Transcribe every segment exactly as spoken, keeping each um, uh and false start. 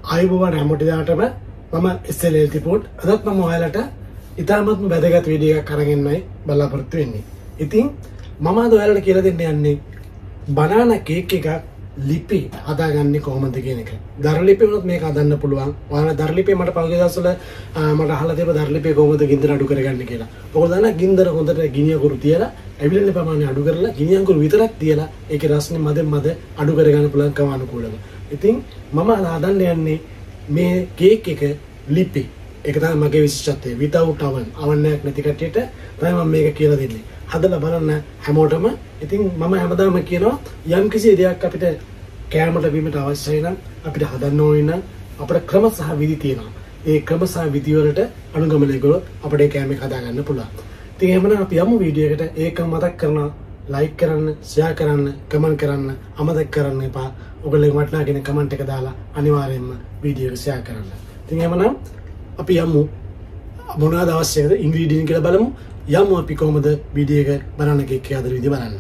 ආයුබෝවන් හැමෝටම මම ඉස්සෙල්ලා තිබුණ අදත් මම ඔයාලට ඉතාමත් වැදගත් වීඩියෝ එකක් අරන් එන්නයි බලාපොරොත්තු වෙන්නේ. ඉතින් මම අද ඔයාලට කියලා දෙන්න යන්නේ බනානා කේක් එකක් ලිපි හදාගන්නේ කොහොමද කියන එක. දර ලිපි වුණත් මේක හදන්න පුළුවන්. ඔයාලා දර ලිපි මට පහුගිය දවස්වල මට අහලා තිබ්බ දර ලිපි කොහොමද ගින්දර අඩු කරගන්න කියලා. ඔයගොල්ලෝ දන්නා ගින්දර හොඳට ගිනි අඟුරු තියලා ඇවිලෙන ප්‍රමාණය අඩු කරලා ගිනි අඟුරු විතරක් තියලා ඒකේ රසනේ මදෙන් මද අඩු කරගන්න පුළුවන් කම අනුකූලව. ඉතින් මම හදන්න යන්නේ මේ කේක් එක ලිපි. ඒක තමයි මගේ විශේෂත්වය. without oven. oven එකක් නැති කට්ටියට තමයි මම මේක කියලා දෙන්නේ. හදලා බලන්න හැමෝටම. ඉතින් මම හැමදාම කියනවා යම් කිසි දෙයක් අපිට කෑමට බීමට අවශ්‍යයි නම් අපිට හදන්න ඕනේ නම් අපිට ක්‍රම සහ විධි තියෙනවා. ඒ ක්‍රම සහ විධි වලට අනුගමනය කළොත් අපිට ඒ කෑම එක හදා ගන්න පුළුවන්. ඉතින් එහෙමනම් අපි යමු වීඩියෝ එකට. ඒක මතක් කරනවා ලයික් කරන්න, ෂෙයා කරන්න, කමෙන්ට් කරන්න අමතක කරන්න එපා. ඔයගොල්ලෝ වටනා කියන කමෙන්ට් එක දාලා අනිවාර්යයෙන්ම වීඩියෝ එක ෂෙයා කරන්න. ඉතින් එහෙමනම් අපි යමු මොනවාද අවශ්‍යද ඉන්ග්‍රීඩියන්ට් කියලා බලමු. යමු අපි කොහොමද වීඩියෝ එක බනන්න කේක් එක හදන විදිය බලන්න.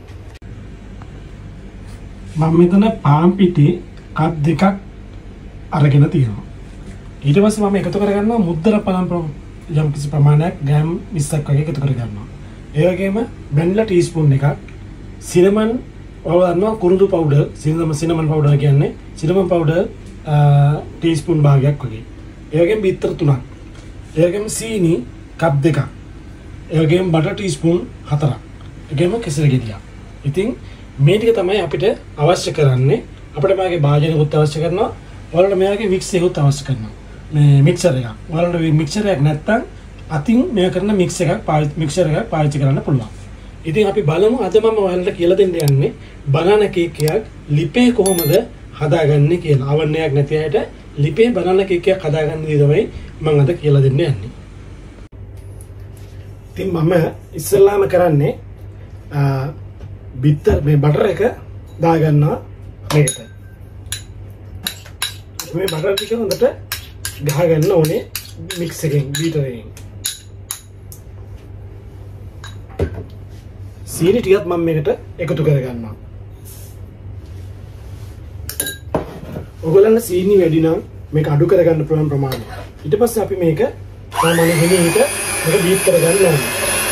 මම මෙතන පාන් පිටි කප් දෙකක් අරගෙන තියෙනවා. ඊට පස්සේ මම එකතු කරගන්නවා මුද්දර පළම් යම් කිසි ප්‍රමාණයක් ග්‍රෑම් විස්සක් වගේ එකතු කරගන්නවා. ඒ වගේම වැනිලා ටීස්පූන් එකක්, සිනමන් වවනවා කුරුඳු පවුඩර්, සිනමන් සිනමන් පවුඩර් කියන්නේ සිනමන් පවුඩර් ටීස්පූන් භාගයක් වගේ. ඒ වගේම බිත්තර තුනක්. ඒ වගේම සීනි කප් දෙකක්. ඒ වගේම බටර් ටීස්පූන් හතරක්. ඒ වගේම කෙසෙල් ගෙඩියක්. ඉතින් මේ ටික තමයි අපිට අවශ්‍ය කරන්නේ. අපිට මේකේ භාජනයකුත් අවශ්‍ය කරනවා. ඔයාලට මේකේ මික්ස් එකකුත් අවශ්‍ය කරනවා. මේ මික්සර් එකක්. ඔයාලට මික්සර් එකක් නැත්නම් අතින් මේ කරන මික්ස් එකක් පාවිච්චි මික්සර් එකක් පාවිච්චි කරන්න පුළුවන්. ඉතින් අපි බලමු අද මම ඔයාලට කියලා දෙන්න යන්නේ බනානා කේක් එකක් ලිපේ කොහොමද හදාගන්නේ කියලා. අවන්නයක් නැති අයට ලිපේ බනානා කේක් එකක් හදාගන්න විදිහ තමයි මම අද කියලා දෙන්න යන්නේ. ඉතින් මම ඉස්සෙල්ලාම කරන්නේ බිත්තර මේ බටර් එක දාගන්නවා මේකට. මේ බටර් ටික හොඳට ගහගන්න ඕනේ මික්ස් එකෙන් බීටර් එකෙන්. සීනි ටිකත් මම මේකට එකතු කරගන්නවා. ඔයගොල්ලන්ට සීනි වැඩි නම් මේක අඩු කරගන්න පුළුවන් ප්‍රමාණය. ඊට පස්සේ අපි මේක සාමාන්‍ය හිමින්ට මේක බීට් කරගන්න ඕනේ.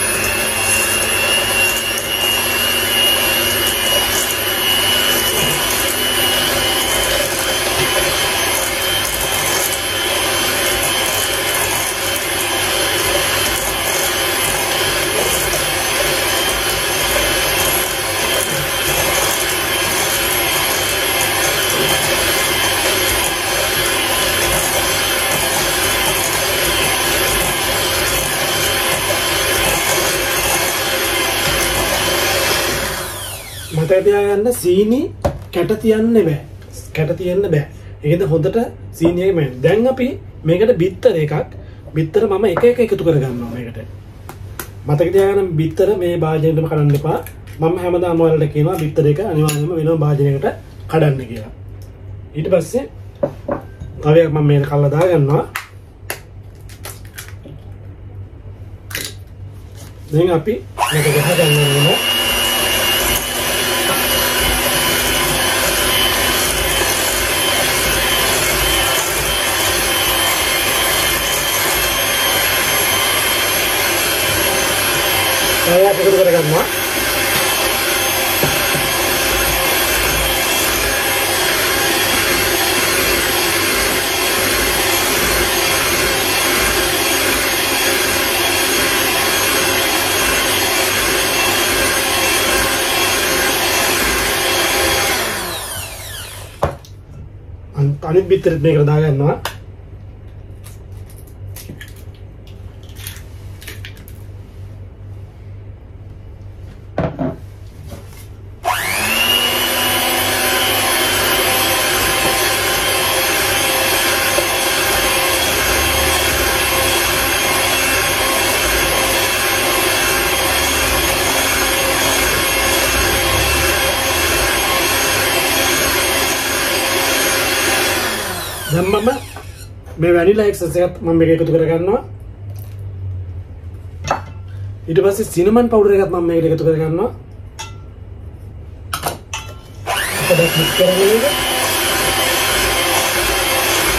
මතක තියාගන්න සීනි කැට තියන්න බෑ. කැට තියන්න බෑ. ඒකෙන්ද හොඳට සීනි එක මම. දැන් අපි මේකට බිත්තර එකක් බිත්තර මම එක එක එකතු කරගන්නවා මේකට. මතක තියාගන්න බිත්තර මේ භාජනයටම කඩන්න එපා. මම හැමදාම ඔයාලට කියනවා බිත්තර එක අනිවාර්යයෙන්ම වෙනම භාජනයකට කඩන්න කියලා. ඊට පස්සේ තවයක් මම මේක කල්ලා දාගන්නවා. දැන් අපි මේක ගහගන්න ඕනේ. saya ikut කරගන්නවා. අනිත් බිත්තරෙත් මේකට දාගන්නවා. දැන් මම මේ වැනිලා එක්සස් එකත් මම මේක එකතු කරගන්නවා. ඊට පස්සේ සිනමන් පවුඩර් එකත් මම මේකට එකතු කරගන්නවා. අපිට මික්ස් කරගන්න.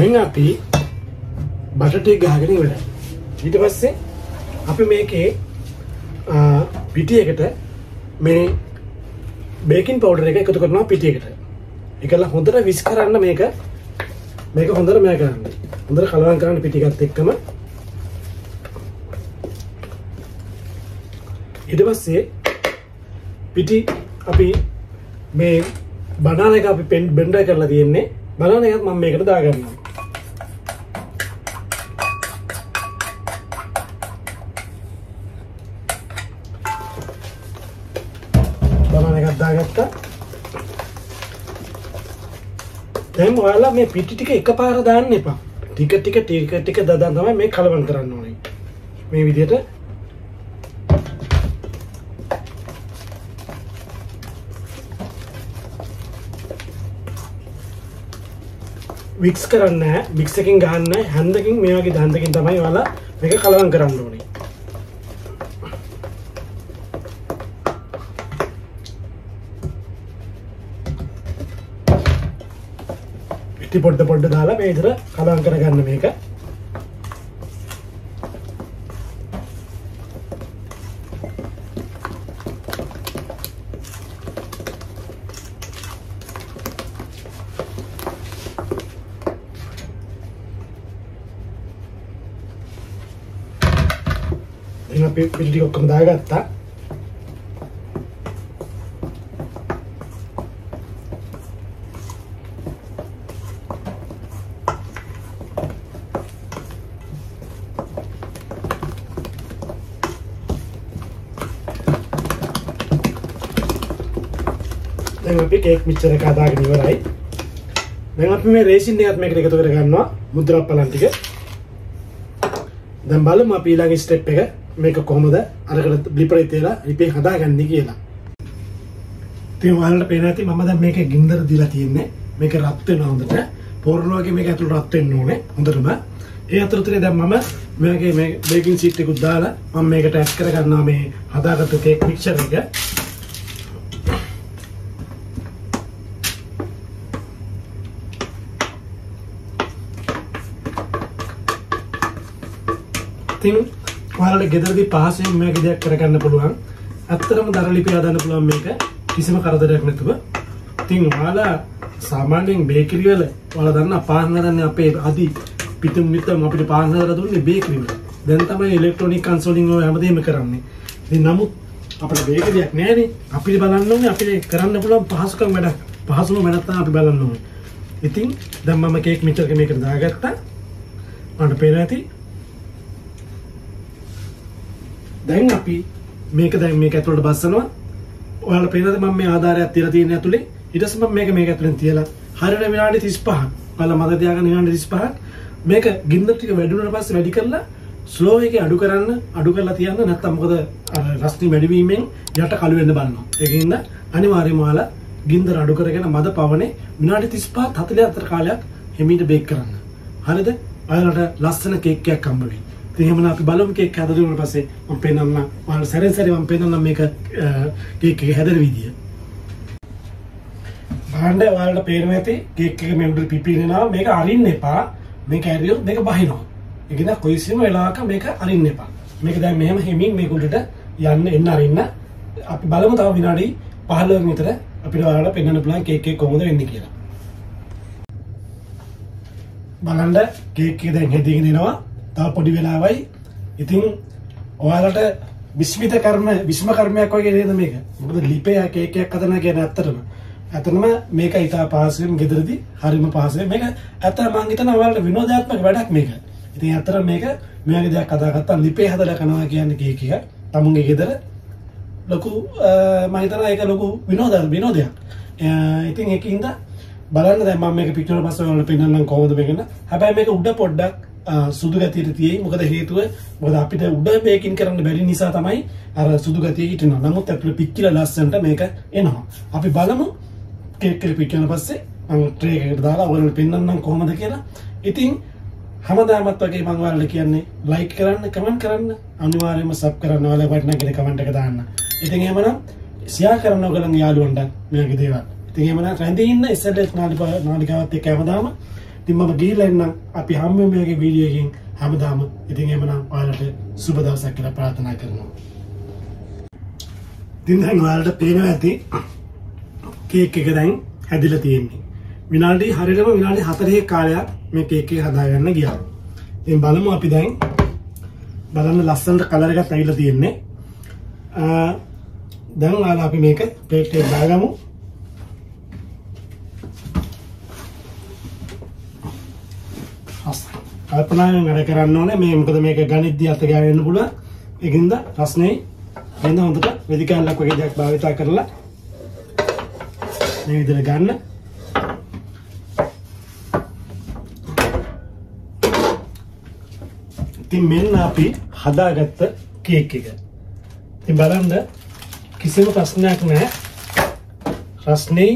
දැන් අපි බටර් ටික ගහගෙන ඉවරයි. ඊට පස්සේ අපි මේකේ පිටියකට මේ බේකින් පවුඩර් එක එකතු කරනවා පිටියකට. ඒකලා හොඳට විස් කරන්න මේක මේක හොඳට මෑ කරන්න. හොඳට කලවම් කරන්න පිටියකත් එක්කම. ඊට පස්සේ පිටි අපි මේ බනාන එක අපි බෙන්ඩර් කරලා තියෙන්නේ. බනාන එකත් මම මේකට දාගන්නවා. බනාන එකත් දාගත්තා. දැන් ඔයාලා මේ පිටි ටික එකපාර දාන්න එපා. ටික ටික ටික ටික දාලා තමයි මේ කලවම් කරන්න ඕනේ. මේ විදිහට මික්ස් කරන්න නැහැ. මික්ස් එකකින් ගහන්න නැහැ. හැන්දකින් මේ වගේ දන්දකින් තමයි ඔයාලා මේක කලවම් කරන්න ඕනේ. පිටි පොඩ පොඩ දාලා මේ විතර කලවම් කරගන්න මේක. දැන් අපි පිටි ටික ඔක්කොම දාගත්තා. දැන් අපි කේක් මික්සර් එක හදාගෙන ඉවරයි. දැන් අපි මේ රේසින් එකත් මේකට එකතු කරගන්නවා මුද්‍රා පලන් ටික. දැන් බලමු අපි ඊළඟ ස්ටෙප් එක මේක කොහොමද අරකට බ්ලිපරේ තියලා ලිපේ හදාගන්නේ කියලා. ඉතින් ඔයාලට පේන ඇති මම දැන් මේක ගින්දර දීලා තියෙන්නේ. මේක රත් වෙනවා හොඳට. පොරණ වගේ මේක ඇතුළට රත් වෙන්න ඕනේ හොඳටම. ඒ අතරතුරේ දැන් මම මේකේ මේ බේකින් ෂීට් එකක් දාලා මම මේකට ඇඩ් කරගන්නවා මේ හදාගත්තු කේක් මික්සර් එක. ඉතින් ඔයාලට ගෙදරදී පහසුවෙන් මේක දෙයක් කරගන්න පුළුවන්. ඇත්තටම දර ලිපි හදන්න පුළුවන් මේක කිසිම කරදරයක් නැතුව. ඉතින් ඔයාලා සාමාන්‍යයෙන් බේකරි වල ඔයාලා දන්නා පාන් හදන්නේ අපේ අදි පිටුම් නිතරම අපිට පාන් හදලා දුන්නේ බේකරි වල. දැන් තමයි ඉලෙක්ට්‍රොනික කන්සෝලින් වල හැමදේම කරන්නේ. ඉතින් නමුත් අපිට බේකරියක් නැහැනේ. අපිට බලන්න ඕනේ අපිට කරන්න පුළුවන් පහසුකම් වැඩක්. පහසුම වැඩක් තමයි අපි බලන්න ඕනේ. ඉතින් දැන් මම කේක් මික්සර් එක මේකට දාගත්තා. මට පේනවා ඇති දැන් අපි මේක දැන් මේක ඇතුළට බස්සනවා. ඔයාලට පේනද මම මේ ආධාරයක් තියලා තියෙන ඇතුලේ. ඊට පස්සේ මම මේක මේක ඇතුලෙන් තියලා හරියට විනාඩි තිස් පහක්. ඔයාලා මතක තියාගන්න විනාඩි තිස් පහක්. මේක ගින්දර ටික වැඩි වුණාට පස්සේ වැඩි කරලා ස්ලෝ එකේ අඩු කරන්න අඩු කරලා තියන්න. නැත්නම් මොකද අර රස්නි වැඩි වීමෙන් යට කළු වෙන්න බලනවා. ඒකින්ද අනිවාර්යයෙන්ම ඔයාලා ගින්දර අඩු කරගෙන මද පවනේ විනාඩි තිස් පහක් හතළිස් අතර කාලයක් හිමීට බේක් කරන්න. හරිද? ඔයාලට ලස්සන කේක් එකක් හම්බ වෙයි. ඉතින් එහෙනම් අපි බලමු කේක් හදලා දුන්නාට පස්සේ මම පෙන්නන්න ඔයාලට සැරෙන් සැරේ මම පෙන්නන්න මේක කේක් එක හැදෙන විදිය. බලන්න ඔයාලට පේනවා ඇති කේක් එක මේ උඩට පිපිරෙනවා. මේක අරින්න එපා. මේක ඇරියොත් මේක බහිනවා. ඒක න කොයිසිම වෙලාවක මේක අරින්න එපා. මේක දැන් මෙහෙම හිමින් මේක උඩට යන්න එන්න අරින්න. අපි බලමු තව විනාඩි පහළොවක් විතර අපිට ඔයාලට පෙන්වන්න පුළුවන් කේක් එක කොහොමද වෙන්නේ කියලා. බලන්න කේක් එක දැන් හැදීගෙන එනවා. තව පොඩි වෙලාවයි. ඉතින් ඔයාලට විස්මිත කර්ම විස්ම කර්මයක් වගේ නේද මේක. මොකද ලිපේ කේක් එකක් හදනවා කියන්නේ ඇත්තටම. ඇත්තටම මේක ඉතා පහසුවෙන් ගෙදරදී හරිම පහසුවෙන් මේක ඇත්තටම මම හිතනවා ඔයාලට විනෝදාත්මක වැඩක් මේක. ඉතින් ඇත්තටම මේක මේ වගේ දෙයක් හදාගත්තා ලිපේ හදලා කරනවා කියන්නේ කේක් එක. තමුන්ගේ ගෙදර ලොකු මම හිතනවා ඒක ලොකු විනෝද විනෝදයක්. ඉතින් ඒකින්ද බලන්න දැන් මම මේක පිටුවට පස්සේ ඔයාලට පෙන්නන්නම් කොහොමද මේක න. හැබැයි මේක උඩ පොඩ්ඩක් සුදු ගතියට තියෙයි. මොකද හේතුව මොකද අපිට උඩ බේකින් කරන්න බැරි නිසා තමයි අර සුදු ගතිය හිටිනවා. නමුත් ඇතුළේ පිච්චිලා ලස්සනට මේක එනවා. අපි බලමු කේක් එක පිච්චුණා පස්සේ මම ට්‍රේ එකකට දාලා ඔයාලට පෙන්නන්නම් කොහොමද කියලා. ඉතින් හැමදාමත් වගේ මම ඔයාලට කියන්නේ ලයික් කරන්න, කමෙන්ට් කරන්න, අනිවාර්යයෙන්ම සබ් කරන්න, ඔයාලා වටිනා කියන කමෙන්ට් එක දාන්න. ඉතින් එහෙමනම් ෂෙයා කරන්න ඔයගලගේ යාළුවන්ට මේ වගේ දේවල්. ඉතින් එහෙමනම් රැඳී ඉන්න එස් එල් එස් නාලිකාවත් එක්ක හැමදාම ඉතින් මම ගිහිල්ලා එන්නම්. අපි හැමෝම මේකේ වීඩියෝ එකකින් හැමදාම ඉතින් එහෙමනම් ඔයාලට සුබ දවසක් කියලා ප්‍රාර්ථනා කරනවා. ඉතින් දැන් ඔයාලට පේනවා ඇති කේක් එක දැන් හැදිලා තියෙන්නේ. විනාඩි හරියටම විනාඩි හතරක කාලයක් මේ කේක් එක හදාගන්න ගියා. ඉතින් බලමු අපි දැන් බලන්න ලස්සනට කලර් එකක් ඇවිල්ලා තියෙන්නේ. දැන් ඔයාලා අපි මේක ප්ලේට් එකේ දාගමු. කල්පනාවෙන් වැඩ කරන්න ඕනේ. මේ මොකද මේක ගණිතදී අත ගෑවෙන්න පුළුවන්. ඒකින්ද රස්නේ වෙන හොඳට වෙදිකාලක් වගේ දෙයක් භාවිතා කරලා මේ විදිහට ගන්න. ඉතින් මෙන්න අපි හදාගත්ත කේක් එක. ඉතින් බලන්න කිසිම ප්‍රශ්නයක් නැහැ. රස්නේ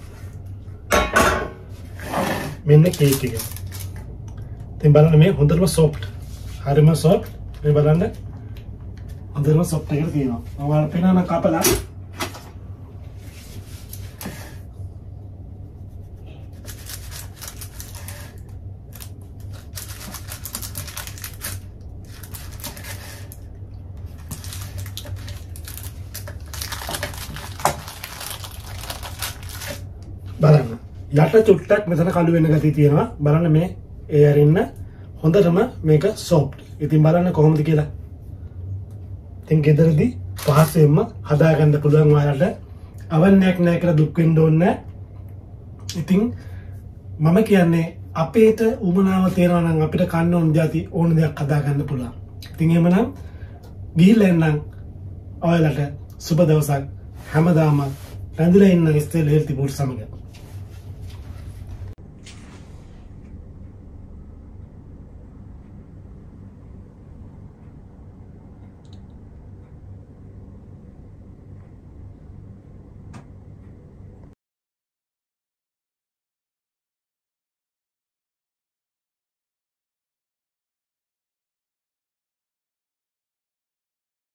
මෙන්න කේක් එක. ඉතින් බලන්න මේ හොඳටම සොෆ්ට්. හරිම සොෆ්ට්. මේ බලන්න හොඳටම සොෆ්ට් එකක් තියෙනවා. මම ඔයාලට පෙන්නන කපලා බලන්න යට චුට්ටක් මෙතන කළු වෙන ගතිය තියෙනවා. බලන්න මේ ඒ අරින්න හොඳටම මේක සොෆ්ට්. ඉතින් බලන්න කොහොමද කියලා. ඉතින් ගෙදරදී පහසෙන්ම හදාගන්න පුළුවන් ඔයාලට. අවන්නයක් නැහැ කියලා දුක් වෙන්න ඕනේ නැහැ. ඉතින් මම කියන්නේ අපේට උමනාව තේරෙනවා නම් අපිට කන්න ඕන જાති ඕන දෙයක් හදාගන්න පුළුවන්. ඉතින් එහෙමනම් ගිහිල්ලා එන්නම් ඔයාලට සුබ දවසක්. හැමදාම රැඳිලා ඉන්න ස්ටේල් හෙල්ති බූට් සමග.